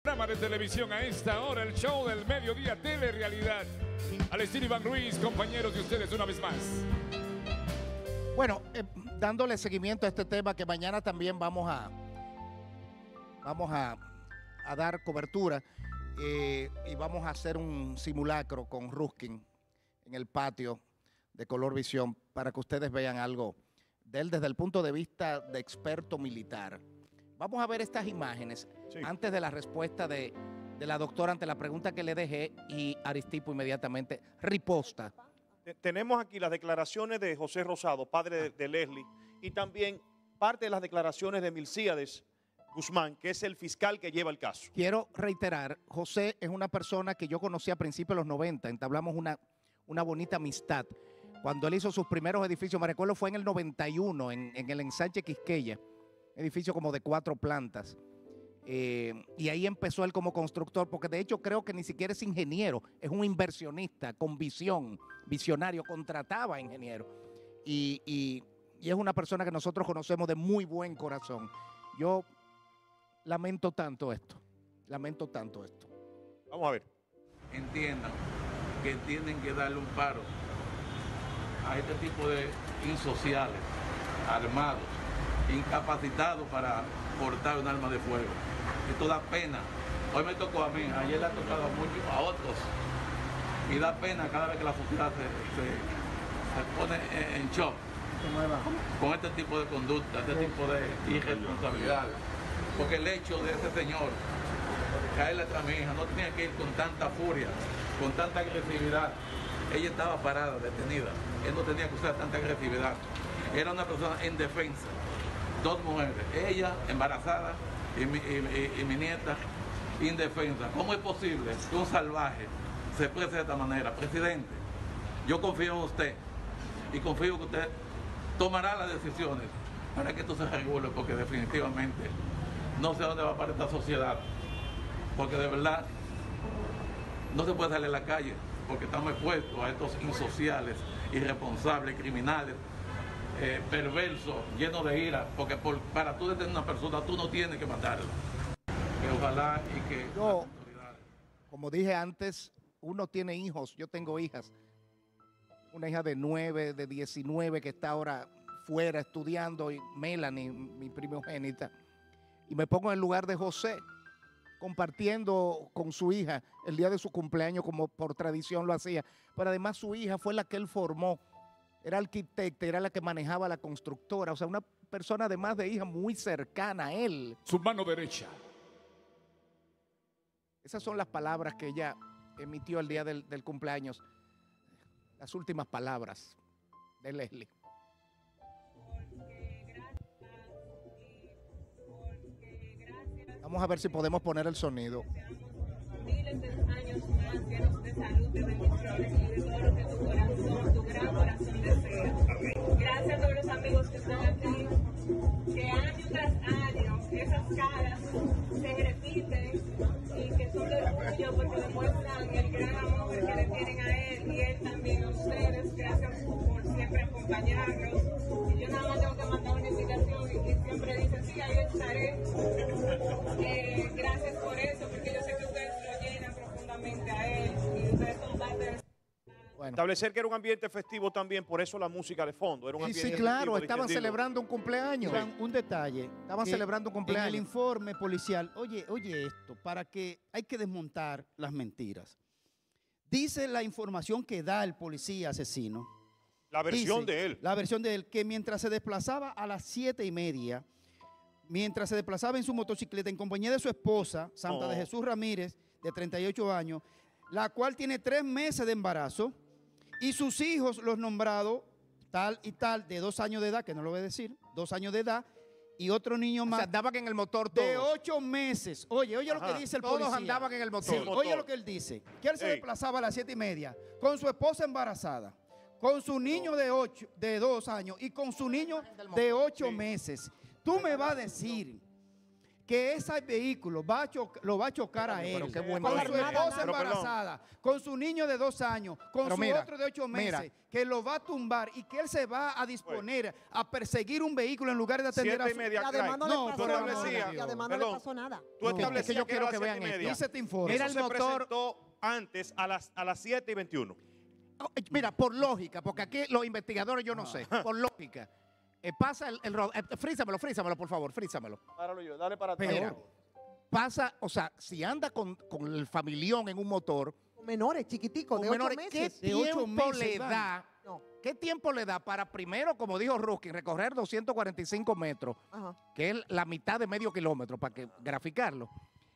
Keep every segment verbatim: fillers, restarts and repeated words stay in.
Programa de televisión a esta hora, el show del mediodía, Telerealidad. Al estilo Iván Ruiz, compañeros de ustedes una vez más. Bueno, eh, dándole seguimiento a este tema que mañana también vamos a, vamos a, a dar cobertura eh, y vamos a hacer un simulacro con Ruskin en el patio de Color Visión para que ustedes vean algo de él desde el punto de vista de experto militar. Vamos a ver estas imágenes sí. antes de la respuesta de, de la doctora ante la pregunta que le dejé y Aristipo inmediatamente riposta. Tenemos aquí las declaraciones de José Rosado, padre de, de Leslie, y también parte de las declaraciones de Milcíades Guzmán, que es el fiscal que lleva el caso. Quiero reiterar, José es una persona que yo conocí a principios de los noventa, entablamos una, una bonita amistad. Cuando él hizo sus primeros edificios, me recuerdo fue en el noventa y uno, en, en el ensanche Quisqueya, edificio como de cuatro plantas. Eh, y ahí empezó él como constructor, porque de hecho creo que ni siquiera es ingeniero, es un inversionista con visión, visionario, contrataba ingeniero. Y, y, y es una persona que nosotros conocemos de muy buen corazón. Yo lamento tanto esto, lamento tanto esto. Vamos a ver. Entiendan que tienen que darle un paro a este tipo de insociales, armados, incapacitados para portar un arma de fuego. Esto da pena. Hoy me tocó a mí, ayer le ha tocado a muchos, a otros. Y da pena cada vez que la sociedad se, se, se pone en shock con este tipo de conducta, este tipo de irresponsabilidades. Porque el hecho de ese señor caerle atrás a mi hija no tenía que ir con tanta furia, con tanta agresividad. Ella estaba parada, detenida. Él no tenía que usar tanta agresividad. Era una persona en defensa. Dos mujeres, ella embarazada y mi, y, y, y mi nieta indefensa. ¿Cómo es posible que un salvaje se exprese de esta manera? Presidente, yo confío en usted y confío que usted tomará las decisiones para que esto se regule, porque definitivamente no sé dónde va a parar esta sociedad, porque de verdad no se puede salir a la calle porque estamos expuestos a estos insociales, irresponsables, criminales, Eh, perverso, lleno de ira, porque por, para tú detener a una persona tú no tienes que matarla. Que ojalá y que... Yo, como dije antes, uno tiene hijos, yo tengo hijas. Una hija de nueve, de diecinueve que está ahora fuera estudiando, y Melanie, mi primogénita. Y me pongo en el lugar de José, compartiendo con su hija el día de su cumpleaños como por tradición lo hacía. Pero además su hija fue la que él formó. Era arquitecta, era la que manejaba la constructora, o sea, una persona además de hija muy cercana a él. Su mano derecha. Esas son las palabras que ella emitió el día del, del cumpleaños. Las últimas palabras de Leslie. Vamos a ver si podemos poner el sonido. Miles de años más llenos de salud, de bendiciones y de todo lo que tu corazón, tu gran corazón desea. Gracias a todos los amigos que están aquí, que año tras año esas caras se repiten y que son de orgullo porque demuestran el gran amor que le tienen a él y él también a ustedes. Gracias por siempre acompañarnos. Y yo nada más tengo que mandar una invitación y, y siempre dicen, sí, ahí estaré. Eh, gracias por eso, porque yo sé que ustedes lo llenan profundamente a él y ustedes son parte de... Bueno. Establecer que era un ambiente festivo también, por eso la música de fondo. Era un Sí, ambiente sí, claro, festivo, estaban distendido. celebrando un cumpleaños. Iván, un detalle. Estaban que celebrando un cumpleaños. En el informe policial, oye, oye esto, para que hay que desmontar las mentiras. Dice la información que da el policía asesino. La versión dice, de él. La versión de él, que mientras se desplazaba a las siete y media, mientras se desplazaba en su motocicleta en compañía de su esposa, Santa Oh. de Jesús Ramírez, de treinta y ocho años, la cual tiene tres meses de embarazo, y sus hijos, los nombrados, tal y tal, de dos años de edad, que no lo voy a decir, dos años de edad, y otro niño más. O sea, andaban en el motor todos. De ocho meses. Oye, oye Ajá. lo que dice el Todos policía. andaban en el motor. Sí, oye lo que él dice. Que él se Ey. desplazaba a las siete y media con su esposa embarazada, con su niño de ocho, de dos años y con su niño de ocho Sí. meses. Tú me vas a decir que ese vehículo va a choc- lo va a chocar a él, Pero qué con bueno su eso. esposa Pero perdón. embarazada, con su niño de dos años, con Pero su mira, otro de ocho mira. meses, que lo va a tumbar y que él se va a disponer a perseguir un vehículo en lugar de atender Siete a y su... media, Y además no, No, le tú pasó pero nada. establecías- Y además no le perdón. pasó nada. Tú No, establecías es que yo que quiero era que a las vean siete y esto. media. Dice este informe. Mira Eso el se motor. presentó antes a las, a las siete y veintiuno. Oh, eh, Mira, por lógica, porque aquí los investigadores yo no sé, por lógica. Eh, pasa el, el ro- eh, frízamelo, frízamelo, por favor, frízamelo. Páralo yo, dale para atrás. Mira, pasa, o sea, si anda con, con el familión en un motor, Menores, chiquiticos, con de ocho menores, ¿qué meses. De ocho tiempo meses, le Iván. da? No. ¿Qué tiempo le da para primero, como dijo Ruskin, recorrer doscientos cuarenta y cinco metros, Ajá. que es la mitad de medio kilómetro, para que graficarlo?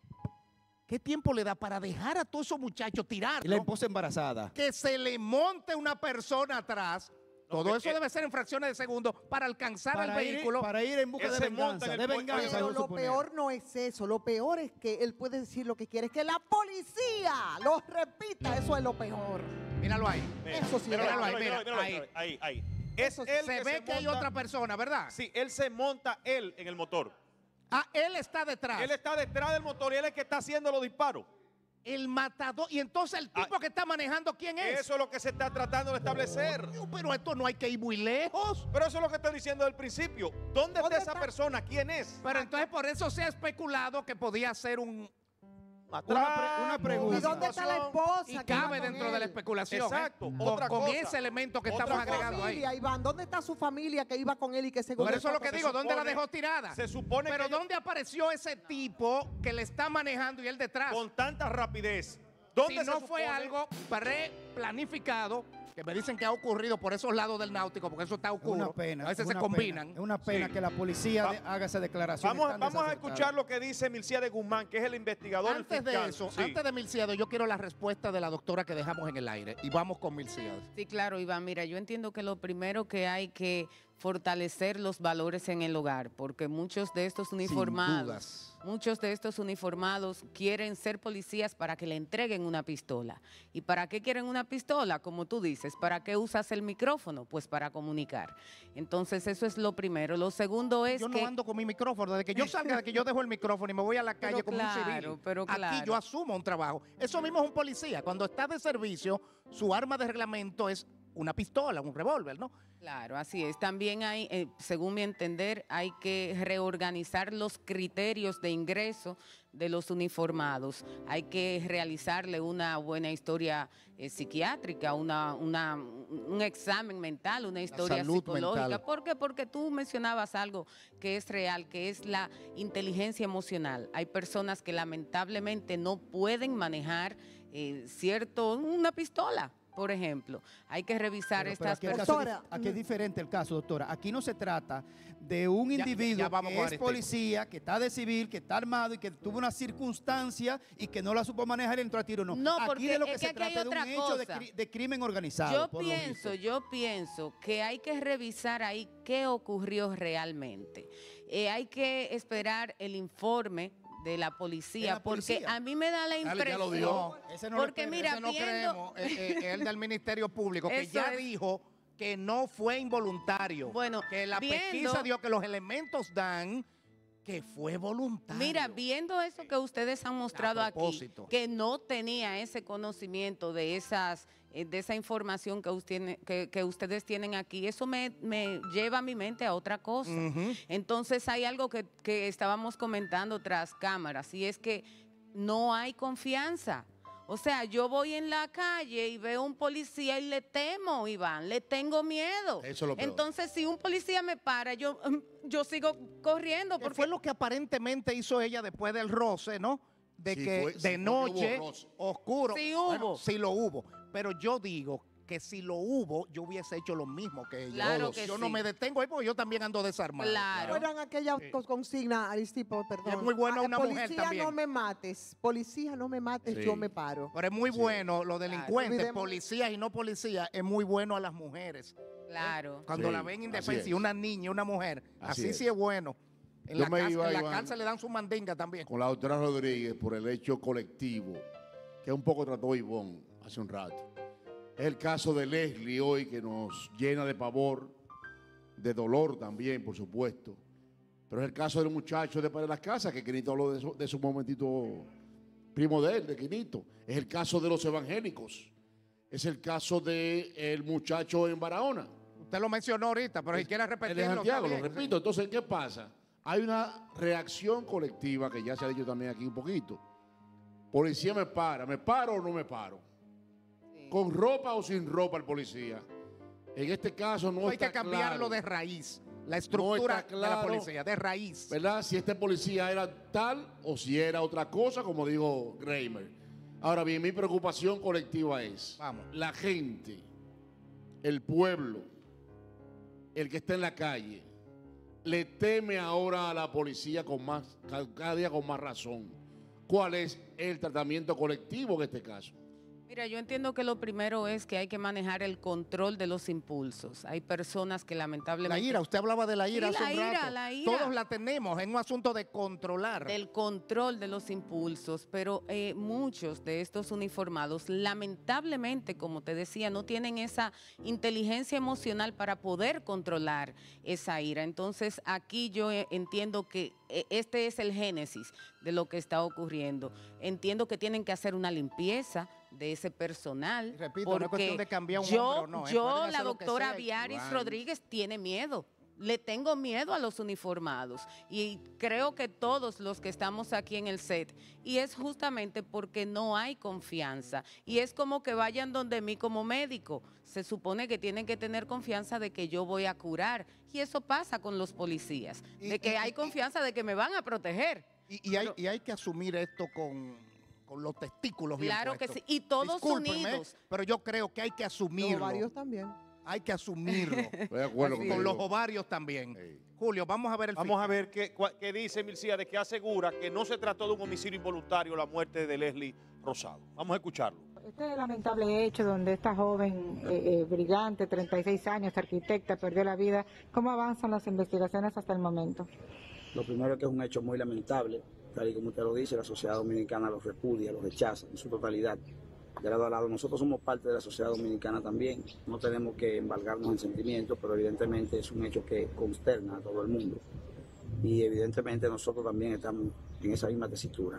¿Qué tiempo le da para dejar a todos esos muchachos Y la tirarlos? esposa embarazada. Que se le monte una persona atrás. Todo que- eso eh, debe ser en fracciones de segundo para alcanzar Para al ir, vehículo. para ir en busca Él de se monta venganza, en el de pu- venganza. Pero yo lo suponer. peor no es eso, lo peor es que él puede decir lo que quiere, es que la policía lo repita, eso es lo peor. Míralo ahí. Mira, Eso sí, míralo míralo ahí, míralo mira, míralo ahí. ahí, ahí. Es Eso sí. él Se que ve se que hay monta- otra persona, ¿verdad? Sí, él se monta él en el motor. Ah, él está detrás. Él está detrás del motor y él es el que está haciendo los disparos. El matador. Y entonces el tipo Ah, que está manejando, ¿quién es? Eso es lo que se está tratando de establecer. Coño, pero esto no hay que ir muy lejos. Pero eso es lo que estoy diciendo del principio. ¿Dónde, ¿Dónde está esa está? persona? ¿Quién es? Pero entonces por eso se ha especulado que podía ser un... Una pre- una pregunta. ¿Y dónde está la esposa? Y que cabe iba con dentro de la él? especulación. ¿eh? Exacto, Con, otra con cosa. ese elemento que Otra estamos cosa. agregando ahí. Familia, Iván, ¿dónde está su familia que iba con él y que según Por el eso es lo que foto- digo, se ¿dónde la supone- dejó tirada? Se supone Pero que ellos- ¿dónde apareció ese tipo que le está manejando y él detrás? con tanta rapidez. ¿Dónde Si se no fue supone? algo pre-planificado, que me dicen que ha ocurrido por esos lados del náutico, porque eso está Es oscuro. una pena. A veces es se una combinan. pena, es una pena Sí. que la policía Va- de- haga esa declaración. Vamos, a- vamos a escuchar lo que dice Milcía de Guzmán, que es el investigador. el Antes de fiscal. eso, Sí. antes de Milciades, yo quiero la respuesta de la doctora que dejamos en el aire. Y vamos con Milciades. Sí, claro, Iván. Mira, yo entiendo que lo primero que hay que fortalecer los valores en el hogar, porque muchos de estos uniformados, dudas. muchos de estos uniformados quieren ser policías para que le entreguen una pistola. ¿Y para qué quieren una pistola? Como tú dices, ¿para qué usas el micrófono? Pues para comunicar. Entonces, eso es lo primero. Lo segundo es Yo que... no ando con mi micrófono. Desde que yo salga, de que yo dejo el micrófono y me voy a la calle Pero como claro, un civil. pero Aquí claro. yo asumo un trabajo. Eso mismo es un policía. Cuando está de servicio, su arma de reglamento es una pistola, un revólver, ¿no? Claro, así es. También hay, eh, según mi entender, hay que reorganizar los criterios de ingreso de los uniformados. Hay que realizarle una buena historia eh, psiquiátrica, una, una- un examen mental, una historia salud psicológica. mental. ¿Por qué? Porque tú mencionabas algo que es real, que es la inteligencia emocional. Hay personas que lamentablemente no pueden manejar eh, cierto, una pistola. Por ejemplo, hay que revisar Pero, pero estas aquí, el personas. caso es Doctora, dif- aquí es diferente el caso, doctora. Aquí no se trata de un Ya- ya- individuo ya vamos que con es Aristipo. policía, que está de civil, que está armado y que tuvo una circunstancia y que no la supo manejar y entró a tiro. No, No, aquí porque de lo que es se que aquí hay trata de un otra hecho de, cosa. cri- de crimen organizado. Yo por lo pienso, visto. yo pienso que hay que revisar ahí qué ocurrió realmente. Eh, hay que esperar el informe de la policía, ¿De la porque policía? a mí me da la Dale, ya impresión. lo dio. Ese no lo porque espera, mira, Ese no viendo, creemos. Eh, eh, el del Ministerio Público, que Eso ya es. dijo que no fue involuntario. Bueno, que la viendo- pesquisa dio que los elementos dan que fue voluntario. Mira, viendo eso que ustedes han mostrado aquí, propósito. que no tenía ese conocimiento de esas eh, de esa información que, usted- que- que ustedes tienen aquí, eso me, me lleva a mi mente a otra cosa. Ujú. Entonces hay algo que, que estábamos comentando tras cámaras y es que no hay confianza. O sea, yo voy en la calle y veo un policía y le temo, Iván, le tengo miedo. Eso es lo peor. Entonces, si un policía me para, yo, yo sigo corriendo. Que Porque fue lo que aparentemente hizo ella después del roce, ¿no? De Sí, que fue- sí, de fue que noche, hubo roce. oscuro. Sí hubo. Bueno, sí lo hubo. Pero yo digo que si lo hubo, yo hubiese hecho lo mismo que ella. Claro Todos. que yo sí. no me detengo ahí porque yo también ando desarmado. Claro. Recuerdan aquella cos- consigna, Aristipo, perdón. es muy buena Ah, una mujer Policía también. no me mates, policía no me mates, Sí. yo me paro. Pero es muy bueno, los delincuentes, Olvidemos- policías y no policías, es muy bueno a las mujeres. Claro. Cuando Sí, la ven así indefensa es. y una niña, una mujer, Así así, es. sí es bueno. En Yo la, me casa- iba, en la Iván, cárcel le dan su mandinga también. Con la doctora Rodríguez por el hecho colectivo, que un poco trató Ivonne hace un rato. Es el caso de Leslie hoy que nos llena de pavor, de dolor también, por supuesto. Pero es el caso del muchacho de Padre de las Casas, que Quinito habló de eso, de su momentito primo de él, de Quinito. Es el caso de los evangélicos. Es el caso del muchacho en Barahona. Usted lo mencionó ahorita, pero si quiere El de repetirlo. Santiago, está lo bien. repito. Entonces, ¿qué pasa? Hay una reacción colectiva que ya se ha dicho también aquí un poquito. Policía me para, ¿me paro o no me paro? ¿Con ropa o sin ropa el policía? En este caso no Hay está que cambiarlo claro. de raíz. La No estructura está de la claro, policía, de raíz. ¿verdad? Si este policía era tal o si era otra cosa, como dijo Kramer. Ahora bien, mi preocupación colectiva es Vamos. la gente, el pueblo, el que está en la calle, le teme ahora a la policía con más, cada día con más razón. ¿Cuál es el tratamiento colectivo en este caso? Mira, yo entiendo que lo primero es que hay que manejar el control de los impulsos. Hay personas que La lamentablemente... ira, usted hablaba de la ira Sí, hace la un ira, rato. la ira. Todos la tenemos, es un asunto de controlar. Del control de los impulsos, pero eh, muchos de estos uniformados, lamentablemente, como te decía, no tienen esa inteligencia emocional para poder controlar esa ira. Entonces, aquí yo eh, entiendo que eh, este es el génesis de lo que está ocurriendo. Entiendo que tienen que hacer una limpieza de ese personal. Repito, no es porque cuestión de cambiar un yo, hombre o no, ¿eh? yo Pueden la hacer lo que doctora sea. Viaris Iván. Rodríguez tiene miedo. Le tengo miedo a los uniformados y creo que todos los que estamos aquí en el set, y es justamente porque no hay confianza y es como que vayan donde mí como médico. Se supone que tienen que tener confianza de que yo voy a curar y eso pasa con los policías, Y- de que y- hay y- confianza de que me van a proteger. Y, y hay, Pero- y hay que asumir esto con, con los testículos bien Claro que puestos. sí, y todos Discúlpenme, unidos. pero yo creo que hay que Los asumirlo. ovarios también. Hay que asumirlo. Estoy de acuerdo Con contigo. los ovarios también. Ey. Julio, vamos a ver el Vamos a fiscal. ver qué, cua- qué dice Milcíades, que asegura que no se trató de un homicidio involuntario la muerte de Leslie Rosado. Vamos a escucharlo. Este lamentable hecho donde esta joven eh, eh, brillante, treinta y seis años, arquitecta, perdió la vida, ¿cómo avanzan las investigaciones hasta el momento? Lo primero es que es un hecho muy lamentable, tal y como usted lo dice, la sociedad dominicana lo repudia, lo rechaza en su totalidad. De lado a lado, nosotros somos parte de la sociedad dominicana también, no tenemos que embargarnos en sentimientos, pero evidentemente es un hecho que consterna a todo el mundo. Y evidentemente nosotros también estamos en esa misma tesitura.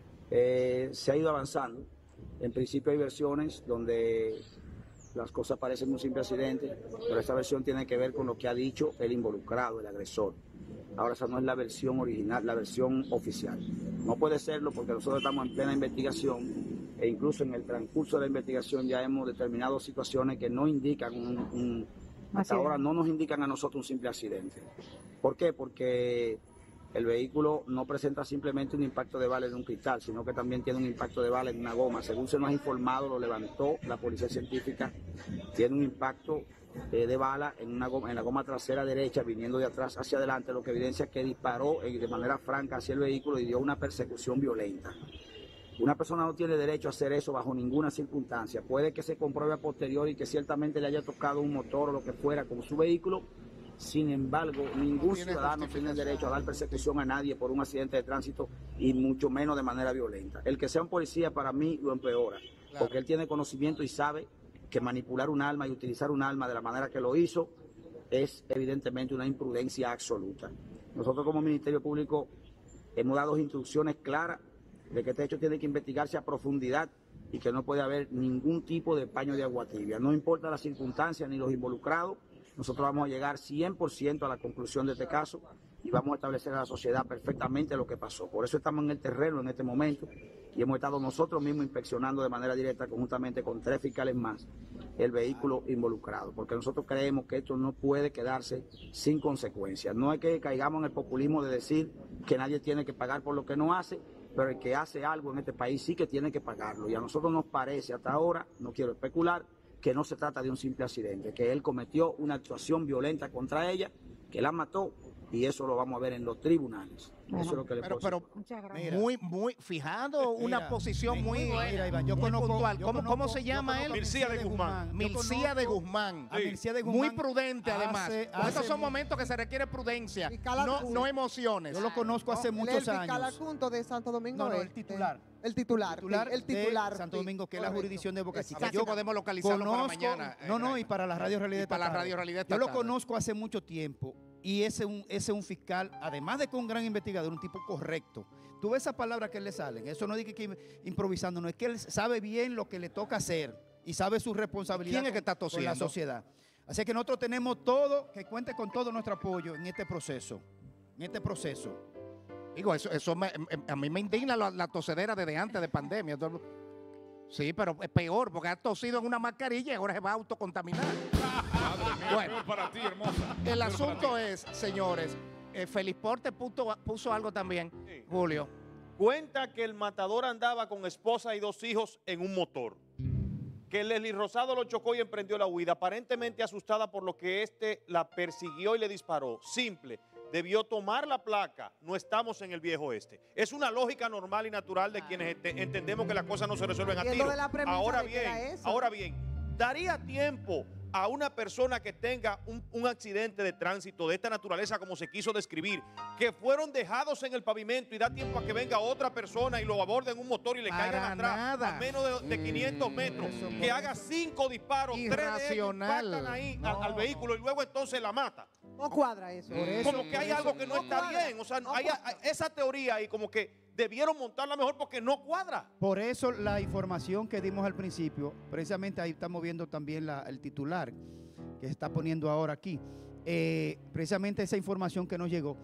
Eh, se ha ido avanzando. En principio hay versiones donde las cosas parecen un simple accidente, pero esta versión tiene que ver con lo que ha dicho el involucrado, el agresor. Ahora esa no es la versión original, la versión oficial. No puede serlo porque nosotros estamos en plena investigación e incluso en el transcurso de la investigación ya hemos determinado situaciones que no indican un, un hasta ahora no nos indican a nosotros un simple accidente. ¿Por qué? Porque el vehículo no presenta simplemente un impacto de bala en un cristal, sino que también tiene un impacto de bala en una goma. Según se nos ha informado, lo levantó la policía científica, tiene un impacto eh, de bala en, una goma, en la goma trasera derecha, viniendo de atrás hacia adelante, lo que evidencia que disparó eh, de manera franca hacia el vehículo y dio una persecución violenta. Una persona no tiene derecho a hacer eso bajo ninguna circunstancia. Puede que se compruebe a posteriori que ciertamente le haya tocado un motor o lo que fuera con su vehículo. Sin embargo, ningún tiene ciudadano tiene derecho a dar persecución a nadie por un accidente de tránsito y mucho menos de manera violenta. El que sea un policía para mí lo empeora, Claro. porque él tiene conocimiento y sabe que manipular un arma y utilizar un arma de la manera que lo hizo es evidentemente una imprudencia absoluta. Nosotros como Ministerio Público hemos dado instrucciones claras de que este hecho tiene que investigarse a profundidad y que no puede haber ningún tipo de paño de agua tibia. No importa las circunstancias ni los involucrados, nosotros vamos a llegar cien por ciento a la conclusión de este caso y vamos a establecer a la sociedad perfectamente lo que pasó. Por eso estamos en el terreno en este momento y hemos estado nosotros mismos inspeccionando de manera directa conjuntamente con tres fiscales más el vehículo involucrado, porque nosotros creemos que esto no puede quedarse sin consecuencias. No es que caigamos en el populismo de decir que nadie tiene que pagar por lo que no hace, pero el que hace algo en este país sí que tiene que pagarlo. Y a nosotros nos parece hasta ahora, no quiero especular, que no se trata de un simple accidente, que él cometió una actuación violenta contra ella, que la mató, y eso lo vamos a ver en los tribunales. Eso es lo que le Pero, puedo pero Muchas gracias. Mira. muy, muy, fijado, una Mira, posición muy, mira, Iván, yo muy conozco- puntual. yo ¿Cómo, conozco- cómo se yo llama conozco él? a Milcía de Guzmán. Yo Milcía de conozco Guzmán. a Milcía de Muy Guzmán prudente, además. hace- Porque estos hace son mu- momentos que se requiere prudencia, Fiscal no, adjunto. no emociones. Yo lo conozco hace Él es muchos el fiscal años. adjunto de Santo Domingo. No, no, el Este. titular. El titular, sí, Titular el titular. de Santo sí, Domingo, que es la correcto. jurisdicción de Boca Chica. Así Yo podemos localizarlo para conozco- mañana, eh, No, no, y Raymond. para la radio realidad Y para la estatal. Radio Realidad Yo lo Estatal. conozco hace mucho tiempo. Y ese es un, ese un fiscal, además de que un gran investigador, un tipo correcto. Tú ves esas palabras que él le salen. Eso no es que, que improvisando, no es que él sabe bien lo que le toca hacer y sabe su responsabilidad. ¿Quién es que está con, con la tosiendo? sociedad. Así que nosotros tenemos todo, que cuente con todo nuestro apoyo en este proceso. En este proceso. Digo, eso, eso me- a mí me indigna la, la tosedera desde antes de pandemia. Todo- Sí, pero es peor porque ha tosido en una mascarilla y ahora se va a autocontaminar. Madre mía, Bueno. peor para ti, hermosa. El Peor asunto para ti. es, señores, eh, Félix Porte puso, puso algo también, Julio. Cuenta que el matador andaba con esposa y dos hijos en un motor. Que Leslie Rosado lo chocó y emprendió la huida, aparentemente asustada por lo que este la persiguió y le disparó. Simple, debió tomar la placa. No estamos en el viejo oeste. Es una lógica normal y natural de quienes ente- entendemos que las cosas no se resuelven a Y es tiro. lo de la premisa Ahora de que era bien, eso. ahora bien, daría tiempo a una persona que tenga un, un accidente de tránsito de esta naturaleza, como se quiso describir, que fueron dejados en el pavimento y da tiempo a que venga otra persona y lo aborde en un motor y le Para caigan atrás nada. a menos de, de quinientos metros, eso que no. haga cinco disparos, tres de ellos Irracional. impactan ahí No, al, al vehículo y luego entonces la mata. No cuadra eso. Por eso- Como que hay por algo eso- que no, no está cuadra. bien, o sea, No hay, cuadra. hay esa teoría ahí como que debieron montarla mejor porque no cuadra. Por eso la información que dimos al principio, precisamente ahí estamos viendo también la- el titular que se está poniendo ahora aquí. Eh, precisamente esa información que nos llegó,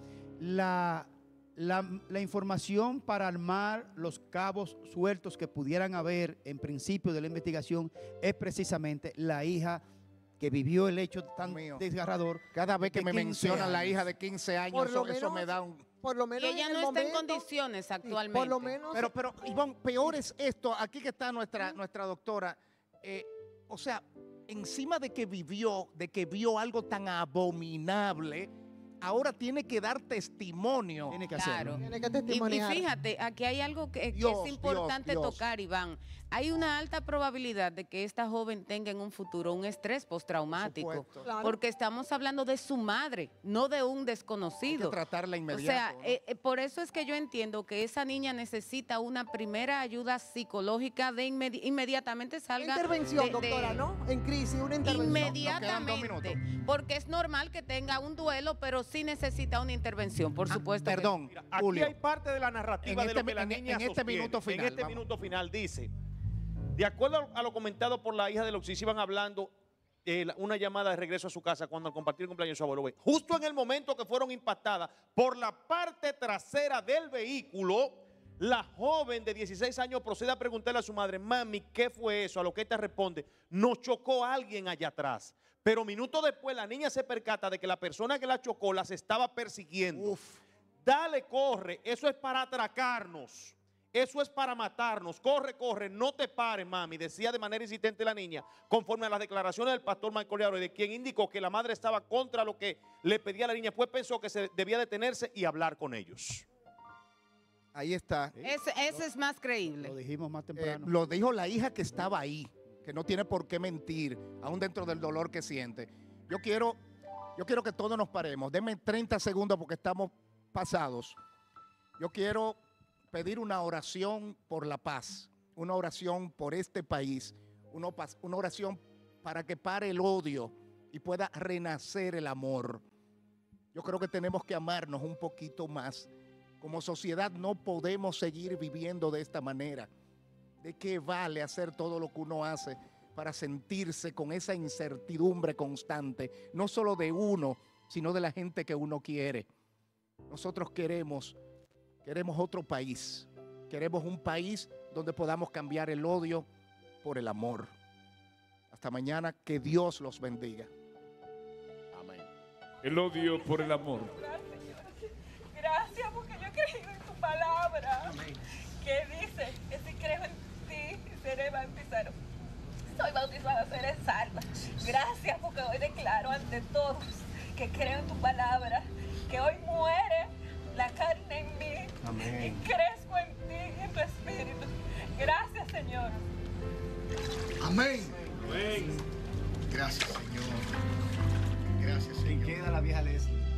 la, la, la información para armar los cabos sueltos que pudieran haber en principio de la investigación es precisamente la hija que vivió el hecho tan Mío. desgarrador. Cada vez que de me quince mencionan la años. hija de quince años, Por lo eso, eso menos- me da un... Por lo Y menos ella en no el está en momento- condiciones sí, actualmente. Por lo menos. Pero, pero, Ivonne, peor es esto. Aquí que está nuestra, nuestra doctora. eh, o sea, encima de que vivió, de que vio algo tan abominable, ahora tiene que dar testimonio. Tiene que Claro. hacerlo. Tiene que Y, y testimoniar. fíjate, aquí hay algo que, que Dios, es importante Dios, Dios. tocar, Iván. Hay una alta probabilidad de que esta joven tenga en un futuro un estrés postraumático. supuesto. Claro. Porque estamos hablando de su madre, no de un Hay que desconocido. tratarla O inmediato. sea, ¿no? eh, eh, por eso es que yo entiendo que esa niña necesita una primera ayuda psicológica de inmedi- inmediatamente salga. Intervención, de- de- doctora, ¿no? En crisis, una intervención. Inmediatamente. Porque es normal que tenga un duelo, pero sí necesita una intervención, por Ah, supuesto. que- perdón, Mira, aquí Julio. hay parte de la narrativa En de este lo que la mi- en- niña en este sostiene. minuto final, En este vamos. minuto final dice, de acuerdo a lo comentado por la hija de Loxis, iban hablando eh, la- una llamada de regreso a su casa cuando al compartir el cumpleaños de su abuelo. Ve, justo en el momento que fueron impactadas por la parte trasera del vehículo, la joven de dieciséis años procede a preguntarle a su madre, mami, ¿qué fue eso? A lo que esta responde, nos chocó alguien allá atrás. Pero minutos después la niña se percata de que la persona que la chocó las estaba persiguiendo. Uf. Dale, corre, eso es para atracarnos. Eso es para matarnos. Corre, corre, no te pares, mami, decía de manera insistente la niña, conforme a las declaraciones del pastor Michael Learo, de quien indicó que la madre estaba contra lo que le pedía a la niña, pues pensó que se debía detenerse y hablar con ellos. Ahí está. Ese, ese es más creíble. Lo dijimos más Eh, temprano. lo dijo la hija que estaba ahí, que no tiene por qué mentir, aún dentro del dolor que siente. Yo quiero, yo quiero que todos nos paremos. Denme treinta segundos porque estamos pasados. Yo quiero pedir una oración por la paz, una oración por este país, una, pas- una oración para que pare el odio y pueda renacer el amor. Yo creo que tenemos que amarnos un poquito más. Como sociedad no podemos seguir viviendo de esta manera. ¿De qué vale hacer todo lo que uno hace para sentirse con esa incertidumbre constante? No solo de uno, sino de la gente que uno quiere. Nosotros queremos, queremos otro país. Queremos un país donde podamos cambiar el odio por el amor. Hasta mañana, que Dios los bendiga. Amén. El odio por el amor. Gracias porque yo he creído en tu palabra. Que dice que si creo en ti, seré bautizado. Soy bautizada, seré salva. Gracias porque hoy declaro ante todos que creo en tu palabra. Que hoy muere la carne en mí. Amén. Y crezco en ti y en tu espíritu. Gracias, Señor. Amén. Amén. Gracias, Señor. Gracias, Señor. Queda la vieja Leslie.